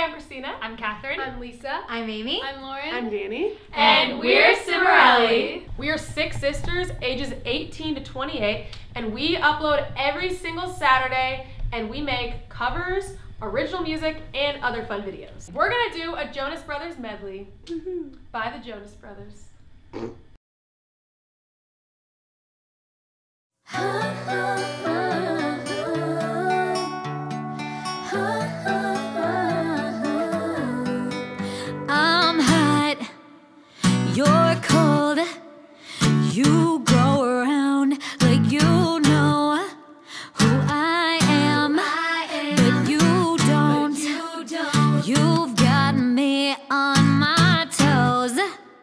I'm Christina. I'm Catherine. I'm Lisa. I'm Amy. I'm Lauren. I'm Danny. And we're Cimorelli. We are 6 sisters, ages 18 to 28, and we upload every single Saturday, and we make covers, original music, and other fun videos. We're gonna do a Jonas Brothers medley by the Jonas Brothers. I'm hot, you're cold, you go around like you know who I am, but you don't, you've got me on my toes.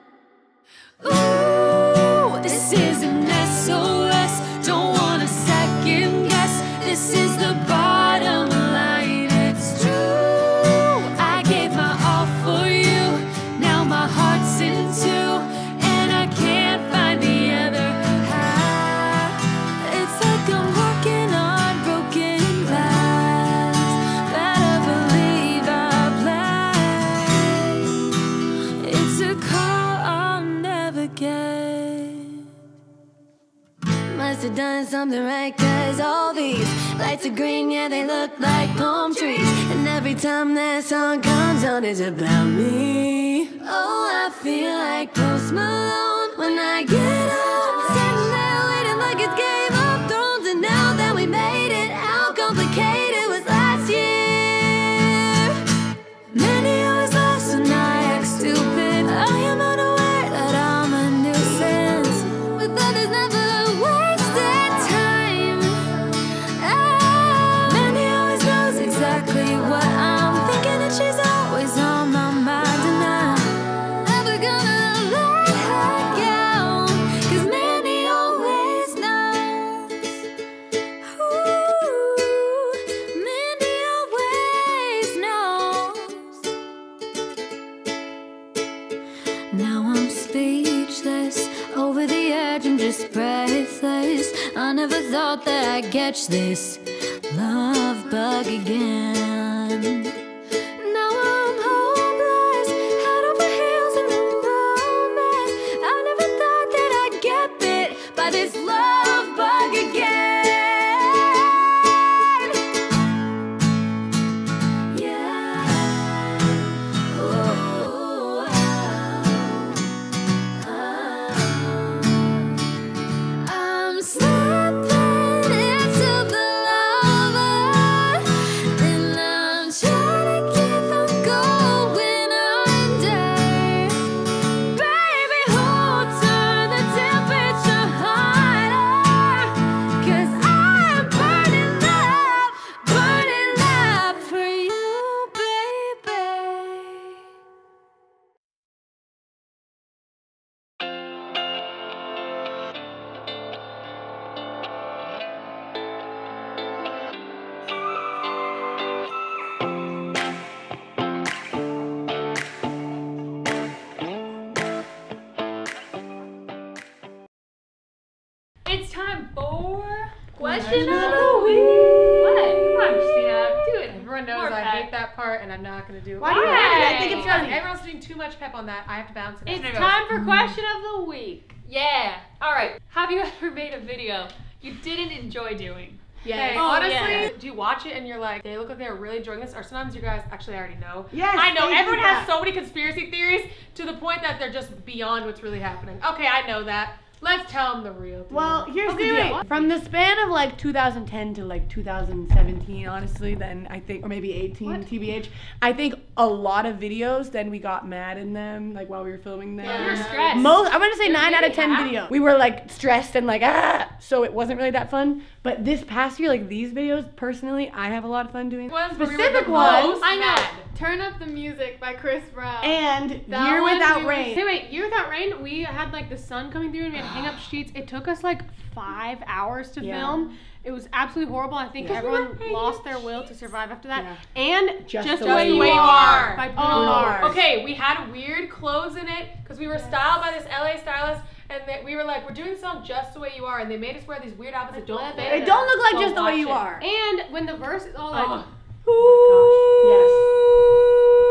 Ooh, this is an S.O.S, don't wanna second guess, this is the bottom line, it's true. I gave my all for you, now my heart's in two, and I can't find the other half. It's like I'm working on broken glass, better believe I play. It's a call I'll never get. Must have done something right, cause all these lights are green, yeah, they look like palm trees. And every time that song comes on, it's about me. Oh, I feel like Post Malone when I get up, sitting there waiting like it's Game of Thrones. And now that we made it, how complicated was last year? Many always lost when I act stupid. I am unaware that I'm a nuisance, but that is never wasted time. Mandy always knows exactly what I'm thinking, and she's always on my mind, and I'm never gonna let her go, cause Mandy always knows. Ooh, Mandy always knows. Now I'm speechless, over the edge and just breathless. I never thought that I'd catch this love bug again. Now I'm hopeless, head over heels in the romance. I never thought that I'd get bit by this love bug again. Yeah. Ooh, I'm slipping into the lava, and I'm trying to keep from going under. Baby, hold, turn the temperature higher, cause I'm burning up for you, baby. It's time for Question of of the the week. week. What? Come on, Christina, do it. Everyone knows More I pep. hate that part, and I'm not gonna do it. Why do you hate it? I think it's Because funny. everyone's doing too much pep on that. I have to bounce it out. It's time for question of the week. Yeah. All right. Have you ever made a video you didn't enjoy doing? Hey, Oh, honestly, yeah. do you watch it and you're like, they look like they're really enjoying this? Or sometimes you guys, actually I already know. Yes, I know, they do everyone has that. so many conspiracy theories to the point that they're just beyond what's really happening. Okay, I know that. Let's tell them the real deal. Well, here's Okay, the deal. wait. From the span of like 2010 to like 2017, honestly, then I think, or maybe 18, TBH, I think a lot of videos, then we got mad in them, like while we were filming them. You were stressed. I'm gonna say 9 out of 10 half. videos. We were like stressed and like, so it wasn't really that fun. But this past year, like these videos, personally, I have a lot of fun doing. Ones where we were Specific the ones. most I know. mad. Turn Up the Music by Chris Brown. And That Year one Without we were- Rain. Hey, wait, Year Without Rain, we had like the sun coming through and we had hang up sheets. It took us like 5 hours to Yeah. film. It was absolutely horrible. I think Yeah. everyone lost their will to survive after that. And Just the the Way You Are by Bruno Bruno Mars. Mars. Okay, we had weird clothes in it because we were styled by this LA stylist, and we were like, we're doing the song Just the Way You Are, and they made us wear these weird outfits that don't leather. fit. They don't look like So Just the Way watch You it. Are. And when the verse is all like, Oh. Yes.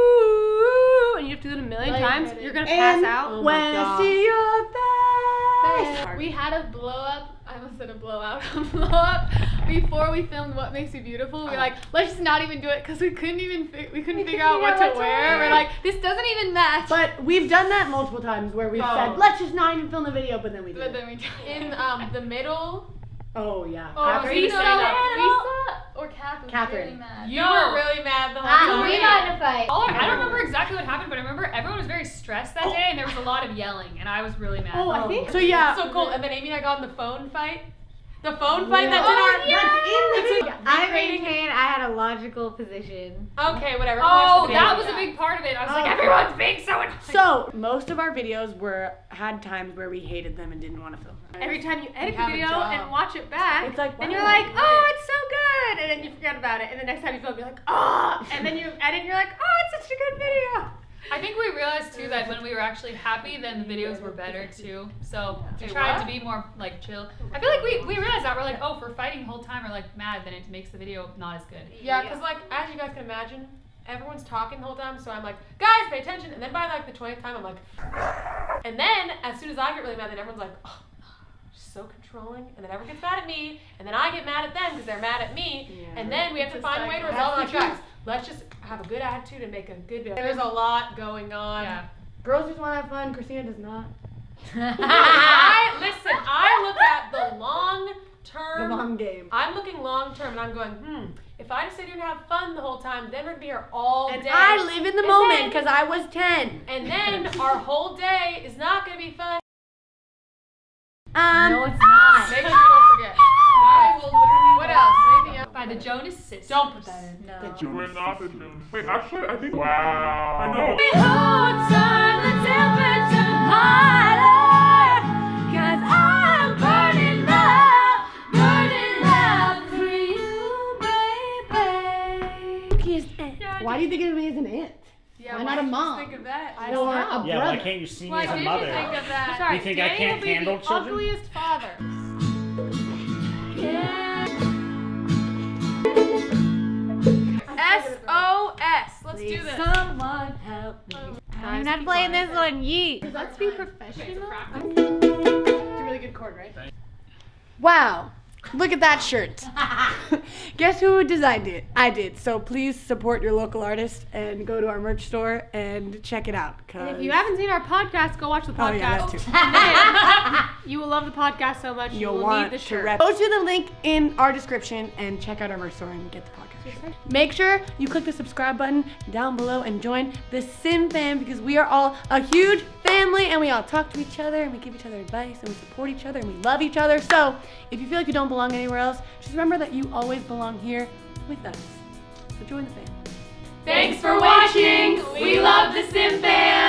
gonna pass And out. when I see your face. We had a blow up. I almost said a blowout. A blow up before we filmed What Makes You Beautiful. We're like, let's just not even do it because we couldn't figure out what to wear. We're like, this doesn't even match. But we've done that multiple times where we've said, let's just not even film the video, but then we do. But then we do. In the middle, Oh yeah. Lisa or Catherine. Really mad. you were really mad the whole time. We got in a fight. I don't remember exactly what happened, but I remember everyone was very stressed that day, and there was a lot of yelling, and I was really mad. Oh, I think so. Yeah. So cool. And then Amy and I got in the phone fight. The phone fight that's in our. I maintain I had a logical position. Okay, whatever. Oh, that was a big part of it. I was like, everyone's being so annoying. So most of our videos had times where we hated them and didn't want to film them. Every time you edit the have a video job. and watch it back, It's like, then wow. you're like, oh, it's so good, and then you forget about it, and the next time you film, you're like, oh, and then you edit, and you're like, oh, it's such a good video. I think we realized too that when we were actually happy, then the videos were better too. So we tried to be more like chill. I feel like we realized that we're like, oh, if we're fighting the whole time or like mad, then it makes the video not as good. Yeah, because like as you guys can imagine, everyone's talking the whole time, so I'm like, guys, pay attention. And then by like the 20th time, I'm like, and then as soon as I get really mad, then everyone's like, oh, she's so controlling. And then everyone gets mad at me, and then I get mad at them because they're mad at me. Yeah. And then we have to find a way to resolve. I'm like, guys, let's just have a good attitude and make a good video. There's a lot going on. Yeah. Girls just want to have fun. Christina does not. I look at the long term. The long game. I'm looking long term, and I'm going, if I just sit here and have fun the whole time, then we're gonna be here all And day. I live in the And moment then- because I was 10. And then our whole day is not gonna be fun. No, it's not. Make sure you don't forget. I will literally. What else? Anything else? By the Jonas Sisters. Don't put that in. No. We're not the Jonas. Wait, actually, I think. Wow. I know. Why do you think of me as an aunt? Yeah, Why not a did you mom? Think of that. Or a brother? Yeah, why can't you see me as a mother? Think of that? Sorry, You think I Danny can't will be handle the children? ugliest father. S.O.S. Let's do this. Someone help me. I'm not playing this one. Yeet. Let's be professional. Practice. It's a really good chord, right? Wow. Look at that shirt. Guess who designed it? I did. So please support your local artist and go to our merch store and check it out. And if you haven't seen our podcast, go watch the podcast. Oh yeah, that too. You will love the podcast so much. You'll you will want need the to shirt. rep. Go to the link in our description and check out our merch store and get the podcast. Make sure you click the subscribe button down below and join the Sim Fam because we are all a huge family and we all talk to each other and we give each other advice and we support each other and we love each other. So if you feel like you don't belong anywhere else, just remember that you always belong here with us. So join the fam. Thanks for watching. We love the Sim Fam.